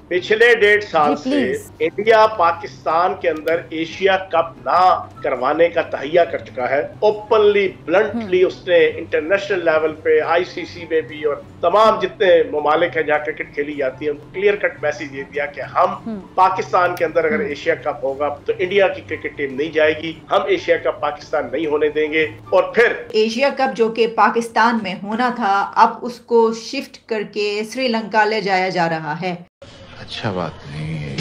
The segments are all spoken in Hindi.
पिछले 1.5 साल से इंडिया पाकिस्तान के अंदर एशिया कप ना करवाने का तहिया कर चुका है। ओपनली ब्लंटली उसने इंटरनेशनल लेवल पे आईसीसी में भी और तमाम जितने ममालिक हैं जहाँ क्रिकेट खेली जाती है उनको क्लियर कट मैसेज दे दिया कि हम पाकिस्तान के अंदर अगर एशिया कप होगा तो इंडिया की क्रिकेट टीम नहीं जाएगी, हम एशिया कप पाकिस्तान नहीं होने देंगे। और फिर एशिया कप जो कि पाकिस्तान में होना था अब उसको शिफ्ट करके श्रीलंका ले जाया जा रहा है। अच्छा बात नहीं है।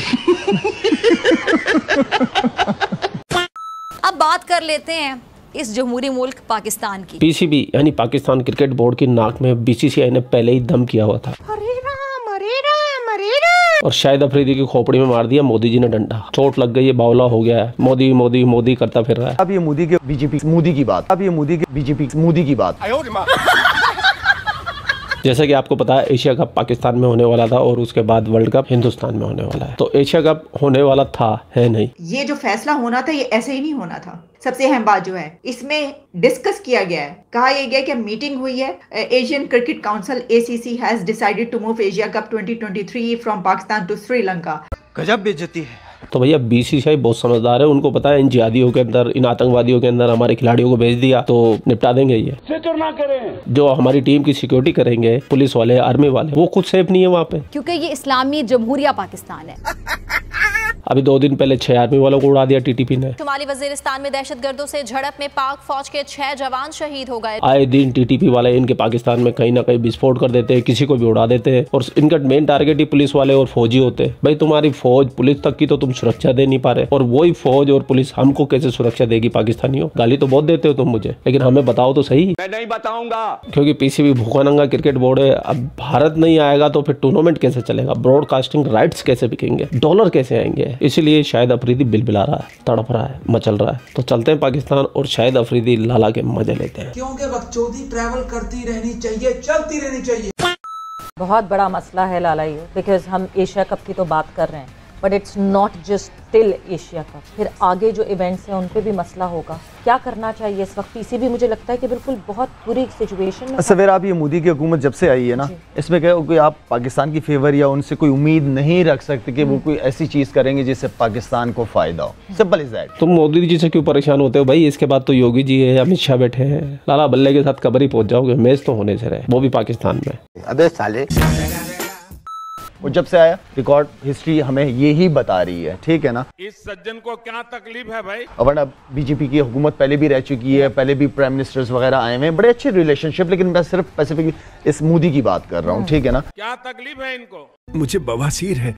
अब बात कर लेते हैं इस जमहूरी मुल्क पाकिस्तान की। पीसीबी यानी पाकिस्तान क्रिकेट बोर्ड की नाक में बीसीसीआई ने पहले ही दम किया हुआ था और शाहिद अफरीदी की खोपड़ी में मार दिया मोदी जी ने डंडा। चोट लग गई है, बावला हो गया है, मोदी मोदी मोदी करता फिर रहा है। अब ये मोदी के बीजेपी मोदी की बात, अब ये मोदी के बीजेपी मोदी की बात। जैसा कि आपको पता है एशिया कप पाकिस्तान में होने वाला था और उसके बाद वर्ल्ड कप हिंदुस्तान में होने वाला है। तो एशिया कप होने वाला था, है नहीं। ये जो फैसला होना था ये ऐसे ही नहीं होना था। सबसे अहम बात जो है इसमें डिस्कस किया गया है, कहा यह गया कि मीटिंग हुई है। Asian cricket council ACC has decided to move Asia cup 2023 from Pakistan to Sri Lanka. गजब बेइज्जती है। तो भैया बीसीसीआई बहुत समझदार है, उनको पता है इन जिहादियों के अंदर, इन आतंकवादियों के अंदर हमारे खिलाड़ियों को भेज दिया तो निपटा देंगे। ये फिक्र ना करें, जो हमारी टीम की सिक्योरिटी करेंगे पुलिस वाले आर्मी वाले वो खुद सेफ नहीं है वहाँ पे, क्योंकि ये इस्लामी जमहूरिया पाकिस्तान है। अभी 2 दिन पहले 6 आर्मी वालों को उड़ा दिया टीटीपी ने। शुमाली वजीरिस्तान में दहशतगर्दों से झड़प में पाक फौज के 6 जवान शहीद हो गए। आए दिन टीटीपी वाले इनके पाकिस्तान में कहीं ना कहीं विस्फोट कर देते हैं, किसी को भी उड़ा देते हैं और इनका मेन टारगेट ही पुलिस वाले और फौजी होते हैं। भाई तुम्हारी फौज पुलिस तक की तो तुम सुरक्षा दे नहीं पा रहे और वही फौज और पुलिस हमको कैसे सुरक्षा देगी पाकिस्तानियों। गाली तो बहुत देते हो तुम मुझे, लेकिन हमें बताओ तो सही। मैं नहीं बताऊंगा क्योंकि पीसीबी भूखा नंगा क्रिकेट बोर्ड है। अब भारत नहीं आएगा तो फिर टूर्नामेंट कैसे चलेगा, ब्रॉडकास्टिंग राइट्स कैसे बिकेंगे, डॉलर कैसे आएंगे। इसलिए शायद अफरीदी बिलबिला रहा है, तड़प रहा है, मचल रहा है। तो चलते हैं पाकिस्तान और शायद अफरीदी लाला के मजे लेते हैं। क्योंकि बकचोदी ट्रैवल करती रहनी चाहिए, चलती रहनी चाहिए। बहुत बड़ा मसला है लाला ये, बिकॉज हम एशिया कप की तो बात कर रहे हैं but it's not just till Asia cup. फिर आगे जो इवेंट्स हैं उन पे भी मसला होगा। क्या करना चाहिए इस वक्त? पीसीबी मुझे लगता है कि बिल्कुल बहुत बुरी सिचुएशन में। सवेरा आप ये मोदी की हुकूमत जब से आई है ना, इसमें क्या कोई आप पाकिस्तान की फेवर या उनसे कोई उम्मीद नहीं रख सकते कि वो कोई ऐसी चीज करेंगे जिससे पाकिस्तान को फायदा हो। Simple is that. तुम मोदी जी से क्यों परेशान होते हो भाई? इसके बाद तो योगी जी है, अमित शाह बैठे हैं, लाला बल्ले के साथ कबर ही पहुंच जाओगे। मैच तो होने से रहे, वो भी पाकिस्तान में। अबे साले वो जब से आया रिकॉर्ड हिस्ट्री हमें ये ही बता रही है, ठीक है ना। इस सज्जन को क्या तकलीफ है भाई? वरना बीजेपी की हुकूमत पहले भी रह चुकी है, पहले भी प्राइम मिनिस्टर्स वगैरह आए हुए हैं, बड़े अच्छे रिलेशनशिप। लेकिन मैं सिर्फ स्पेसिफिकली इस मोदी की बात कर रहा हूँ, ठीक है ना। क्या तकलीफ है इनको? मुझे बवासीर है।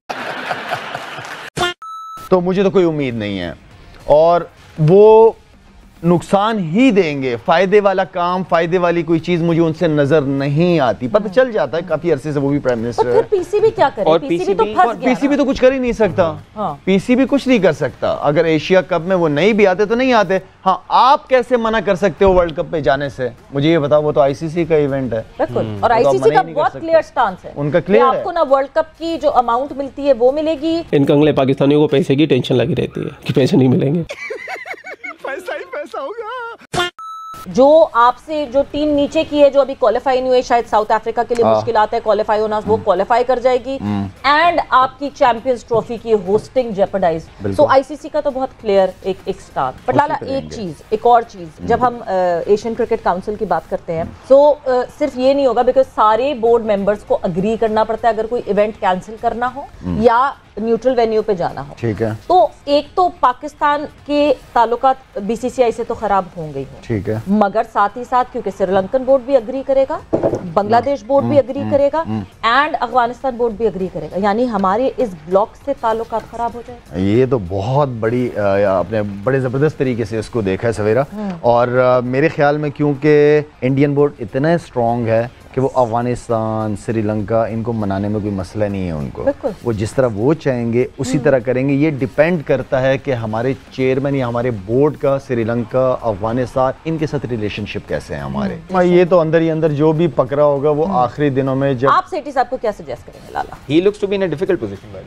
तो मुझे तो कोई उम्मीद नहीं है और वो नुकसान ही देंगे। फायदे वाला काम, फायदे वाली कोई चीज मुझे उनसे नजर नहीं आती। पता चल जाता है काफी अरसे से वो भी प्राइम मिनिस्टर है। पीसीबी क्या करे? और पीसीबी तो फंस गया। पीसीबी तो कुछ कर ही नहीं सकता। हाँ। पीसीबी कुछ नहीं कर सकता। अगर एशिया कप में वो नहीं भी आते तो नहीं आते। हाँ, आप कैसे मना कर सकते हो वर्ल्ड कप पे जाने से? मुझे ये बताओ। वो तो आईसीसी का इवेंट है। बिल्कुल। और आईसीसी का बहुत क्लियर स्टांस है। उनका क्लियर है। आपको ना वर्ल्ड कप की जो अमाउंट मिलती है वो मिलेगी। इन कंगले पाकिस्तानियों को पैसे की टेंशन लगी रहती है कि पैसे नहीं मिलेंगे। पैसा ही पैसा होगा। जो आपसे जो टीम नीचे की है जो अभी क्वालिफाई नहीं हुई, शायद साउथ अफ्रीका के लिए मुश्किल आता है क्वालिफाई होना, वो क्वालिफाई कर जाएगी एंड आपकी चैंपियंस ट्रॉफी की होस्टिंग जेपरडाइज। सो आईसीसी का तो बहुत क्लियर एक स्टार। बट लाला एक और चीज जब हम एशियन क्रिकेट काउंसिल की बात करते हैं तो सिर्फ ये नहीं होगा, बिकॉज सारे बोर्ड मेंबर्स को अग्री करना पड़ता है अगर कोई इवेंट कैंसिल करना हो या न्यूट्रल वेन्यू पे जाना हो। ठीक है। तो एक तो पाकिस्तान के ताल्लुकात बीसीसीआई से तो खराब होंगे ही, ठीक है, मगर साथ ही साथ क्योंकि श्रीलंकन बोर्ड भी अग्री करेगा, बांग्लादेश बोर्ड भी अग्री करेगा एंड अफगानिस्तान बोर्ड भी अग्री करेगा, यानी हमारे इस ब्लॉक से ताल्लुकात खराब हो जाए। ये तो बहुत बड़ी आपने बड़े जबरदस्त तरीके से इसको देखा है सवेरा। और मेरे ख्याल में क्योंकि इंडियन बोर्ड इतना स्ट्रॉन्ग है कि वो अफगानिस्तान, श्रीलंका इनको मनाने में कोई मसला नहीं है उनको। वो जिस तरह वो चाहेंगे उसी तरह करेंगे। ये डिपेंड करता है कि हमारे चेयरमैन या हमारे बोर्ड का श्रीलंका, अफगानिस्तान इनके साथ रिलेशनशिप कैसे है हमारे। ये तो अंदर ही अंदर जो भी पकड़ा होगा वो आखिरी दिनों में जब। आप सेठी साहब को क्या सजेस्ट करेंगे लाला? He looks to be in a difficult position by the way.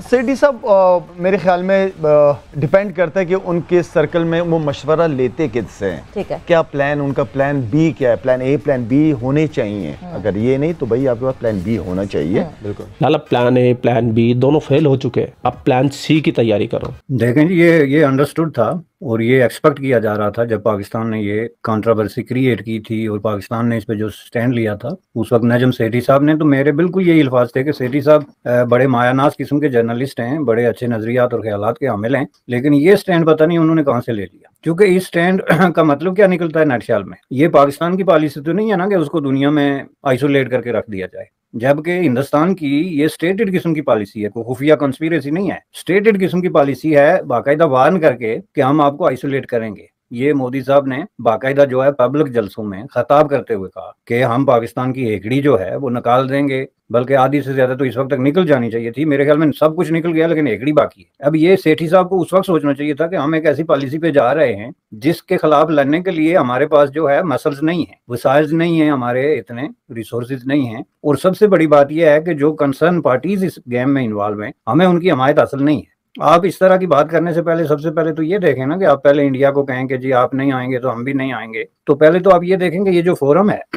सेठी साहब मेरे ख्याल में डिपेंड करता है कि उनके सर्कल में वो मशवरा लेते किससे हैं। ठीक है, क्या प्लान, उनका प्लान बी क्या है, प्लान ए प्लान बी होने चाहिए। अगर ये नहीं तो भाई आपके पास प्लान बी होना चाहिए। बिल्कुल Lala, plan A plan B दोनों फेल हो चुके हैं, अब प्लान सी की तैयारी करो। देखें जी, ये अंडरस्टूड था और ये एक्सपेक्ट किया जा रहा था जब पाकिस्तान ने ये कंट्रोवर्सी क्रिएट की थी और पाकिस्तान ने इस पे जो स्टैंड लिया था उस वक्त नजम सेठी साहब ने, तो मेरे बिल्कुल यही अल्फाज थे कि सेठी साहब बड़े मायानाज किस्म के जर्नलिस्ट हैं, बड़े अच्छे नजरियात और ख्यालात के हामिल हैं, लेकिन ये स्टैंड पता नहीं उन्होंने कहाँ से ले लिया। क्योंकि इस स्टैंड का मतलब क्या निकलता है नटशल में, ये पाकिस्तान की पॉलिसी तो नहीं है ना कि उसको दुनिया में आइसोलेट करके रख दिया जाए, जबकि हिंदुस्तान की ये स्टेटेड किस्म की पॉलिसी है, कोई खुफिया कंस्पिरेसी नहीं है, स्टेटेड किस्म की पॉलिसी है, बाकायदा वार्न करके कि हम आपको आइसोलेट करेंगे। ये मोदी साहब ने बाकायदा जो है पब्लिक जलसों में खिताब करते हुए कहा कि हम पाकिस्तान की हेकड़ी जो है वो निकाल देंगे, बल्कि आधी से ज्यादा तो इस वक्त तक निकल जानी चाहिए थी। मेरे ख्याल में सब कुछ निकल गया लेकिन हेकड़ी बाकी है। अब ये सेठी साहब को उस वक्त सोचना चाहिए था कि हम एक ऐसी पॉलिसी पे जा रहे हैं जिसके खिलाफ लड़ने के लिए हमारे पास जो है मसल्स नहीं है, वसाइल नहीं है, हमारे इतने रिसोर्सेज नहीं है, और सबसे बड़ी बात यह है कि जो कंसर्न पार्टीज इस गेम में इन्वॉल्व हैं हमें उनकी हमायत हासिल नहीं है। आप इस तरह की बात करने से पहले सबसे पहले तो ये देखें ना कि आप पहले इंडिया को कहें कि जी आप नहीं आएंगे तो हम भी नहीं आएंगे, तो पहले तो आप ये देखेंगे ये जो फोरम है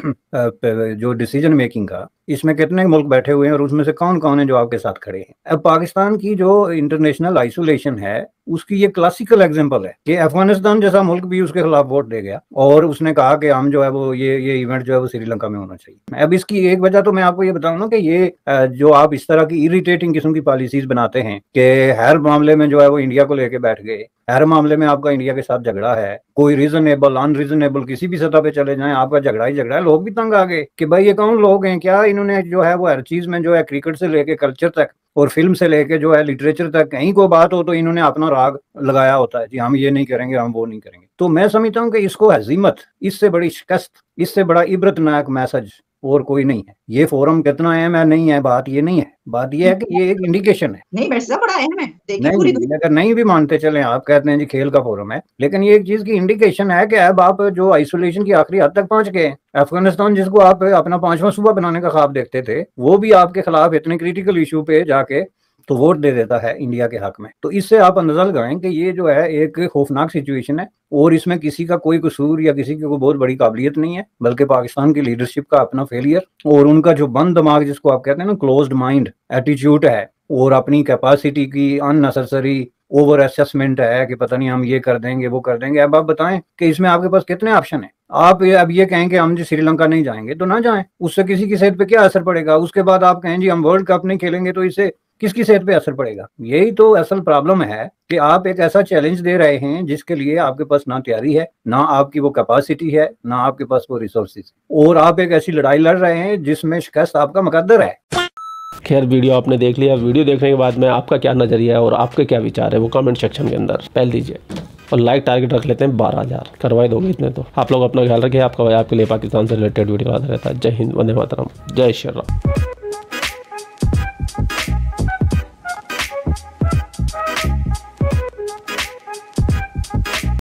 जो डिसीजन मेकिंग का, इसमें कितने मुल्क बैठे हुए हैं और उसमें से कौन कौन है जो आपके साथ खड़े हैं। अब पाकिस्तान की जो इंटरनेशनल आइसोलेशन है उसकी ये क्लासिकल एग्जांपल है कि अफगानिस्तान जैसा मुल्क भी उसके खिलाफ वोट दे गया और उसने कहा कि हम जो है वो ये इवेंट जो है वो श्रीलंका में होना चाहिए। अब इसकी एक वजह तो मैं आपको ये बताऊं ना कि ये जो आप इस तरह की इरिटेटिंग किस्म की पॉलिसीज बनाते हैं कि हर मामले में जो है वो इंडिया को लेके बैठ गए, हर मामले में आपका इंडिया के साथ झगड़ा है, कोई रीजनेबल अनरीजनेबल किसी भी सतह पे चले जाएं आपका झगड़ा ही झगड़ा है। लोग भी तंग आ गए कि भाई ये कौन लोग हैं, क्या इन्होंने जो है वो हर चीज में जो है क्रिकेट से लेके कल्चर तक और फिल्म से लेके जो है लिटरेचर तक कहीं को बात हो तो इन्होंने अपना राग लगाया होता है जी हम ये नहीं करेंगे, हम वो नहीं करेंगे। तो मैं समझता हूँ कि इसको हजीमत, इससे बड़ी शिकस्त, इससे बड़ा इबरतनाक मैसेज और कोई नहीं है। ये फोरम कितना अहम है नहीं है, बात ये नहीं है, बात ये है कि ये एक इंडिकेशन है। नहीं वैसा बड़ा अहम है, नहीं अगर नहीं भी मानते चले, आप कहते हैं जी खेल का फोरम है, लेकिन ये एक चीज की इंडिकेशन है कि अब आप जो आइसोलेशन की आखिरी हद तक पहुंच गए। अफगानिस्तान जिसको आप अपना 5वां सूबा बनाने का ख्वाब देखते थे वो भी आपके खिलाफ इतने क्रिटिकल इशू पे जाके तो वोट दे देता है इंडिया के हक में। तो इससे आप अंदाजा लगाएं कि ये जो है एक खौफनाक सिचुएशन है और इसमें किसी का कोई कसूर या किसी की कोई बहुत बड़ी काबिलियत नहीं है, बल्कि पाकिस्तान की लीडरशिप का अपना फेलियर और उनका जो बंद दिमाग जिसको आप कहते हैं ना क्लोज्ड माइंड एटीट्यूड है और अपनी कैपेसिटी की अननेसेसरी ओवर असेसमेंट है कि पता नहीं हम ये कर देंगे वो कर देंगे। अब आप बताएं कि इसमें आपके पास कितने ऑप्शन है। आप अब ये कहें कि हम जी श्रीलंका नहीं जाएंगे तो ना जाएं, उससे किसी की सेहत पे क्या असर पड़ेगा। उसके बाद आप कहें जी हम वर्ल्ड कप नहीं खेलेंगे तो इससे किसकी सेहत पे असर पड़ेगा। यही तो असल प्रॉब्लम है कि आप एक ऐसा चैलेंज दे रहे हैं जिसके लिए आपके पास ना तैयारी है, ना आपकी वो कैपेसिटी है, ना आपके पास वो रिसोर्सेज, और आप एक ऐसी लड़ाई लड़ रहे हैं जिसमें शिकस्त आपका मुकद्दर है। खैर वीडियो आपने देख लिया, वीडियो देखने के बाद में आपका क्या नजरिया है और आपके क्या विचार है वो कमेंट सेक्शन के अंदर पहल दीजिए और लाइक टारगेट रख लेते हैं 12,000 करवाई दोगे इतने तो। आप लोग अपना ख्याल रखिए, आपका भाई आपके लिए पाकिस्तान से रिलेटेड वीडियो आता रहता है। जय हिंद, वंदे मातरम, जय श्री राम।